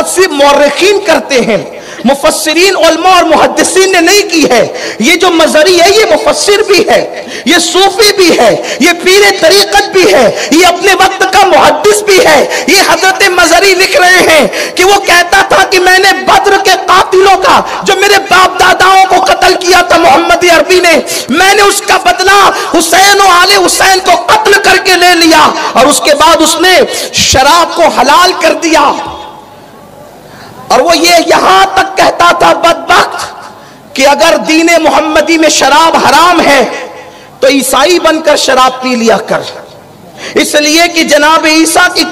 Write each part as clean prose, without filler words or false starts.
बात सिर्फ मौर्रिखीन करते हैं, मुफस्सिरीन उलमा और मुहद्दिसीन ने नहीं की है। ये जो मजहरी है ये मुफस्सिर भी है, ये सूफी भी है, ये पीर तरीकत भी है, ये अपने वक्त का मुहद्दिस भी है। ये हजरत मजहरी लिख रहे हैं कि वो कहता था कि मैंने बद्र के कातिलों का, जो मेरे बाप दादाओं को कत्ल किया था मोहम्मद अरबी ने, मैंने उसका बदला हुसैन और आले हुसैन को कत्ल करके ले लिया। और उसके बाद उसने शराब को हलाल कर दिया। और वो ये यहां तक कहता था बदबख्त कि अगर दीने मोहम्मदी में शराब हराम है तो ईसाई बनकर शराब पी लिया कर, इसलिए कि जनाब ईसा की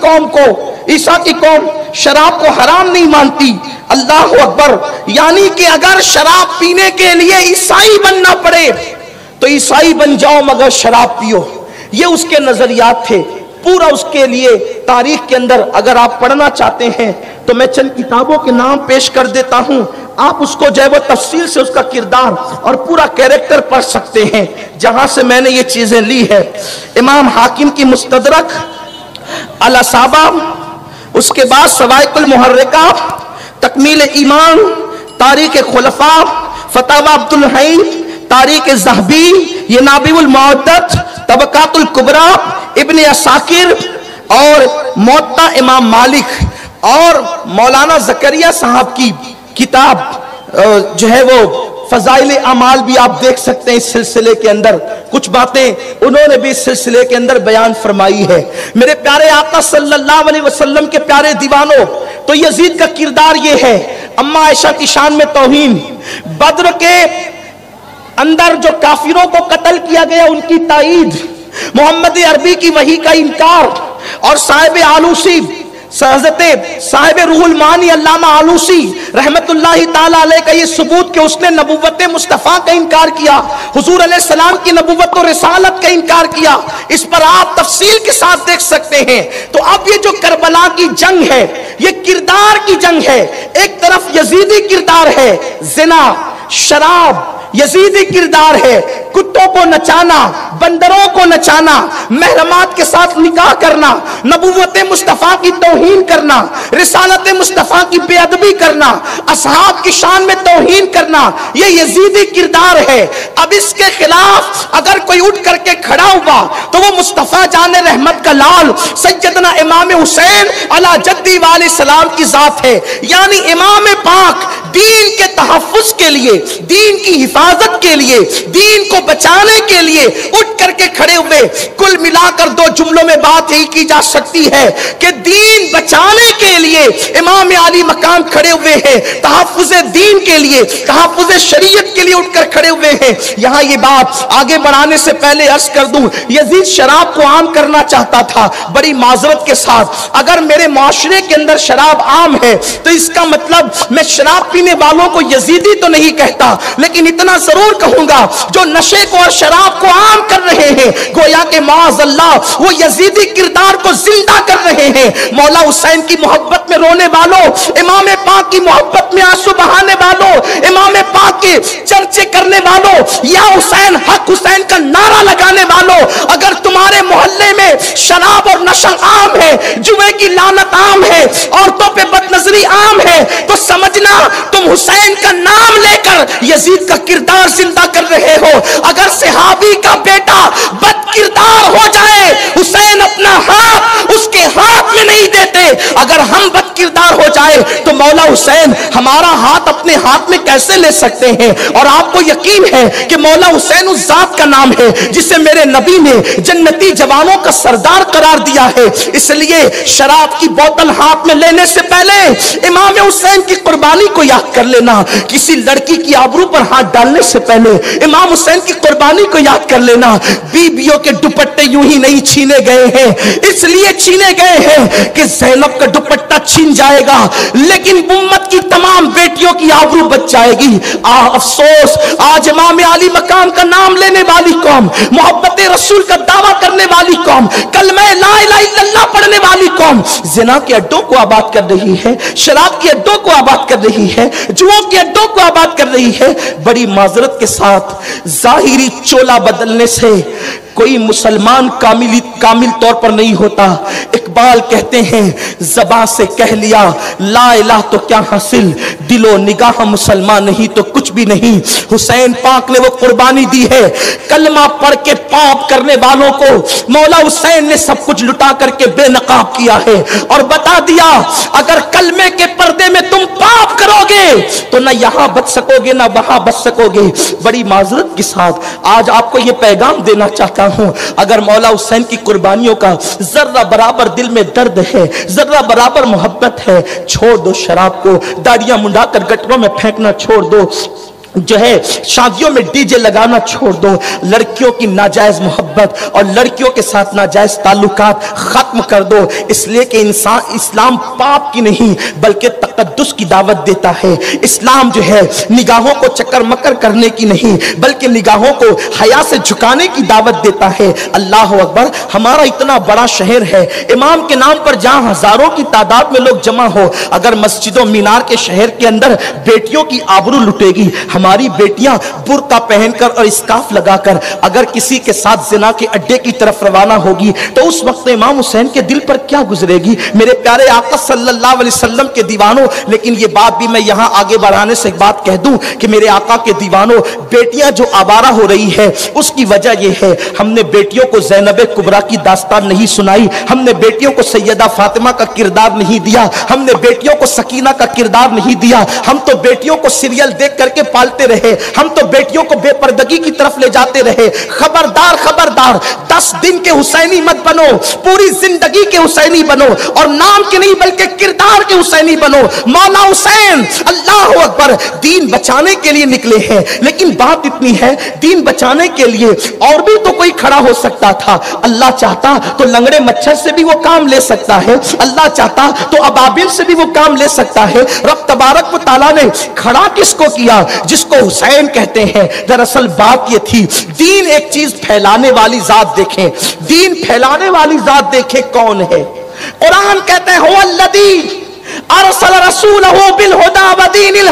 कौम शराब को हराम नहीं मानती। अल्लाह अकबर। यानी कि अगर शराब पीने के लिए ईसाई बनना पड़े तो ईसाई बन जाओ मगर शराब पियो। ये उसके नजरियात थे। पूरा उसके लिए तारीख के अंदर अगर आप पढ़ना चाहते हैं तो मैं चंद किताबों के नाम पेश कर देता हूं, आप उसको जो है वो तफसील से उसका किरदार और पूरा कैरेक्टर पढ़ सकते हैं जहां से मैंने ये चीजें ली है। इमाम हाकिम की मुस्तदरक अल असाबा, उसके बाद सवाइकुल मुहर्रिका, तकमील ईमान, तारीख खुलफा, फतावा अब्दुल हई, तारीख ज़हबी, ये नाबिउल मुअद्दत, तबकातुल कुबरा, इब्ने असाकिर और मुअत्ता इमाम मालिक, और मौलाना ज़करिया साहब की किताब जो है वो फजाइल अमाल भी आप देख सकते हैं। इस सिलसिले के अंदर कुछ बातें उन्होंने भी इस सिलसिले के अंदर बयान फरमाई है। मेरे प्यारे आका सल्लल्लाहु अलैहि वसल्लम के प्यारे दीवानों, तो यजीद का किरदार ये है। अम्मा आयशा की शान में तौहीन, बद्र के अंदर जो काफिरों को कत्ल किया गया उनकी ताईद, मोहम्मद अरबी की वही का इनकार, और साहिब आलूसी साहिब रूहुल मानी अल्लामा आलूसी रहमतुल्लाहि ताला अलैह का ये सबूत कि उसने नबुव्वत मुस्तफ़ा का इनकार किया, हुजूर अलैहि सलाम की नबुव्वत और रिसालत का इनकार किया। इस पर आप तफसील के साथ देख सकते हैं। तो अब ये जो करबला की जंग है ये किरदार की जंग है। एक तरफ यजीदी किरदार है, जिना, शराब यजीदी किरदार है, कुत्तों को नचाना, बंदरों को नचाना, महरमात के साथ निकाह करना, नबुव्वत मुस्तफ़ा की तौहीन करना, रिसालत मुस्तफ़ा की बेअदबी करना, असहाब की शान में तौहीन करना, ये यजीदी किरदार है। अब इसके खिलाफ अगर कोई उठ करके खड़ा हुआ तो वो मुस्तफ़ा जान रहमत का लाल सैयदना इमाम हुसैन अला जद्दी वाले सलाम की जात है। यानी इमाम पाक दीन के तहफ़्फ़ुज़ के लिए, दीन की हिफाजत के लिए, दीन को बचाने के लिए उठ करके खड़े हुए। कुल मिलाकर दो जुमलों में बात यही की जा सकती है कि दीन बचाने के लिए इमाम आली मकाम खड़े हुए हैं, तहफ़्फ़ुज़ दीन के लिए, तहफ़्फ़ुज़ शरीयत के लिए उठकर खड़े हुए हैं। यहां ये बात आगे बढ़ाने से पहले अर्ज कर दूं, यजीद शराब को आम करना चाहता था। बड़ी माजरत के साथ, अगर मेरे माशरे के अंदर शराब आम है तो इसका मतलब मैं शराब पीने वालों को यजीदी तो नहीं कहता, लेकिन इतना जरूर कहूंगा जो नशे को और शराब को आम कर रहे हैं, गोया के माअज़ल्लाह वो यजीदी किरदार को जिंदा कर रहे हैं। मौला हुसैन की मोहब्बत में रोने वालों, इमाम पाक की मोहब्बत में आंसू बहाने वालों, इमाम पाक के चर्चे करने वालों, या हुसैन हक हुसैन का नारा लगाने वालों, अगर तुम्हारे मोहल्ले में शराब और नशा आम है, जुए की लानत आम है, औरतों पे बदनजरी आम है, तो समझना तुम हुसैन का नाम लेकर यजीद का किरदार जिंदा कर रहे हो। अगर सहाबी का बेटा बद किरदार हो जाए, हुसैन अपना हाथ उसके हाथ में नहीं देते। अगर हम बद किरदार हो जाए तो मौला हुसैन हमारा हाथ अपने हाथ में कैसे ले सकते हैं? और आपको यकीन है कि मौला हुसैन उस जात का नाम है जिसे मेरे नबी ने जन्नती जवानों का सरदार करार दिया है। इसलिए शराब की बोतल हाथ में लेने से पहले इमाम हुसैन की कुर्बानी को याद कर लेना। किसी लड़की की आबरू पर हाथ डालने से पहले इमाम हुसैन की कुर्बानी को याद कर लेना। बीबियों के दुपट्टे यूं ही नहीं छीने गए हैं, इसलिए छीने गए हैं कि ज़ैनब का दुपट्टा छीन जाएगा, लेकिन उम्मत की तमाम बेटियों की आबरू बच जाएगी। अफसोस, आज इमाम आली मकाम का नाम लेने वाली कौम, मोहब्बत रसूल का दावा करने वाली कौम, कलमा ला इलाहा इल्लल्लाह पढ़ने वाली कौम जिना के अड्डों को आबाद कर रही है, शराब के अड्डों को आबाद कर रही है, जुओं के अड्डों को आबाद कर रही है। बड़ी माजरत के साथ, जाहिरी चोला बदलने से कोई मुसलमान कामिल तौर पर नहीं होता। इकबाल कहते हैं, ज़बां से कह लिया ला इलाह तो क्या हासिल, दिलो निगाह मुसलमान नहीं तो कुछ भी नहीं। हुसैन पाक ने वो कुर्बानी दी है, कलमा पढ़ के पाप करने वालों को मौला हुसैन ने सब कुछ लुटा करके बेनकाब किया है और बता दिया अगर कलमे के पर्दे में तुम पाप करोगे तो ना यहां बच सकोगे ना वहां बच सकोगे। बड़ी माजरत के साथ आज आपको ये पैगाम देना चाहता हूं, अगर मौला हुसैन की कुर्बानियों का जर्रा बराबर दिल में दर्द है, जर्रा बराबर मोहब्बत है, छोड़ दो शराब को, दाढ़ियां मुंडाकर गटरों में फेंकना छोड़ दो, जो है शादियों में डीजे लगाना छोड़ दो, लड़कियों की नाजायज मोहब्बत और लड़कियों के साथ नाजायज ताल्लुकात खत्म कर दो। इसलिए कि इंसान इस्लाम पाप की नहीं बल्कि तकद्दुस की दावत देता है। इस्लाम जो है निगाहों को चक्कर मक्कर करने की नहीं बल्कि निगाहों को हया से झुकाने की दावत देता है। अल्लाह अकबर। हमारा इतना बड़ा शहर है, इमाम के नाम पर जहां हजारों की तादाद में लोग जमा हो, अगर मस्जिदों मीनार के शहर के अंदर बेटियों की आबरू लुटेगी, हमारी बेटियां बुर्का पहनकर और स्कार्फ लगाकर अगर किसी के साथ जिना के अड्डे की तरफ रवाना होगी तो उस वक्त इमाम हुसैन के दिल पर क्या गुजरेगी। मेरे प्यारे आका सल्लल्लाहु अलैहि वसल्लम के दीवानों, लेकिन ये बात भी मैं यहां आगे बढ़ाने से एक बात कह दूं कि मेरे आका के दीवानों, बेटियां जो आवारा हो रही है उसकी वजह यह है हमने बेटियों को ज़ैनब कुबरा की दास्तान नहीं सुनाई, हमने बेटियों को सैयदा फातिमा का किरदार नहीं दिया, हमने बेटियों को सकीना का किरदार नहीं दिया। हम तो बेटियों को सीरियल देख करके पालते रहे, हम तो बेटियों को बेपर्दगी की तरफ ले जाते रहे। खबरदार खबरदार, 10 दिन के हुसैनी मत बनो, पूरी जिंदगी के हुसैनी बनो और नाम के नहीं बल्कि किरदार के हुसैनी बनो। मौला हुसैन अल्लाह अकबर दीन बचाने के लिए निकले हैं, लेकिन बात इतनी है दीन बचाने के लिए और भी तो कोई खड़ा हो सकता था। अल्लाह चाहता तो लंगड़े मच्छर से भी वो काम ले सकता है, अल्लाह चाहता तो अबाबिल से भी वो काम ले सकता है। रब तबारक व तआला ने खड़ा किसको किया? जिसको हुसैन कहते हैं। दरअसल बात ये थी, दीन एक चीज फैलाने वाली जात देखें, दीन फैलाने वाली जात देखें कौन है। कुरान कहते हैं हुवल्लज़ी अरसल रसूलहु बिल हुदा व दीनिल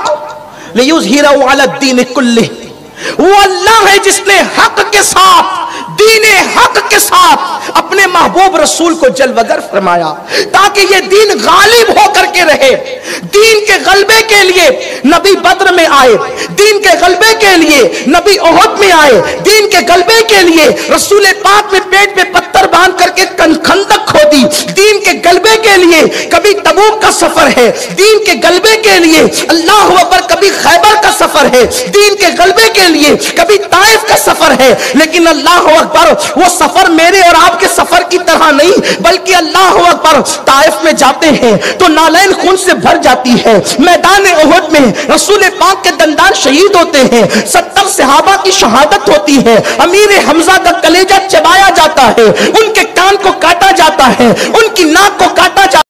हक लियुज़हिरहु अला दीन कुल्लिही। वो अल्लाह है जिसने हक के साथ, दीने हक के साथ अपने महबूब रसूल को जलवगर फरमाया ताकि ये दीन गालिब होकर के रहे। दीन के गलबे के लिए नबी बद्र में आए, दीन के गलबे के लिए नबी ओहद में आए, दीन के गलबे के लिए रसूल पाक में पेट में पत्थर बांध करके खंदक खोदी। दीन के गलबे के लिए कभी तबूक का सफर है, दीन के गलबे के लिए अल्लाह अकबर कभी खैबर का सफर है, दीन के गलबे के लिए कभी ताइफ का सफर है। लेकिन अल्लाह अकबर वो सफर मेरे और आपके सफर की तरह नहीं बल्कि अल्लाह अकबर ताइफ में जाते हैं तो नालैन खून से भर जाती है। मैदान ओहद में रसूल पाक के दंदान शहीद होते हैं, 70 सहाबा की शहादत होती है, अमीर हमजा का कलेजा चबाया जाता है, उनके कान को काटा जाता है, उनकी नाक को काटा जाता है।